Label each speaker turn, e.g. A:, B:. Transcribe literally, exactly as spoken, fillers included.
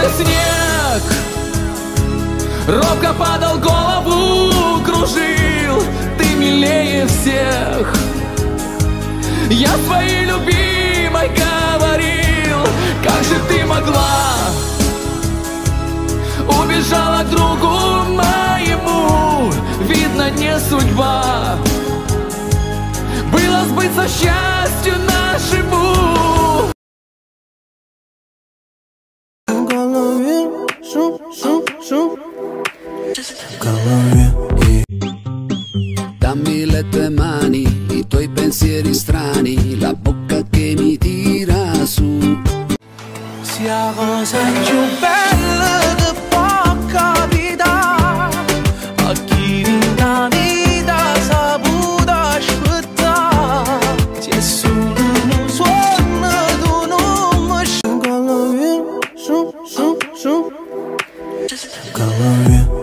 A: белый снег робко падал, голову кружил. Ты милее всех, я своей любимой говорил. Как же ты могла, убежала к другу моему. Видно, не судьба было сбыться счастью нашему.
B: В голове шум, шум, шум. В голове.
C: Dammi le tue mani, i tuoi pensieri strani, la bocca che mi tira su.
B: Sia rosa più bella di poca vita, a chi vinta vita saputa aspettare. Se solo un suono tu non mi scegli. В голове шум, шум, шум. В голове.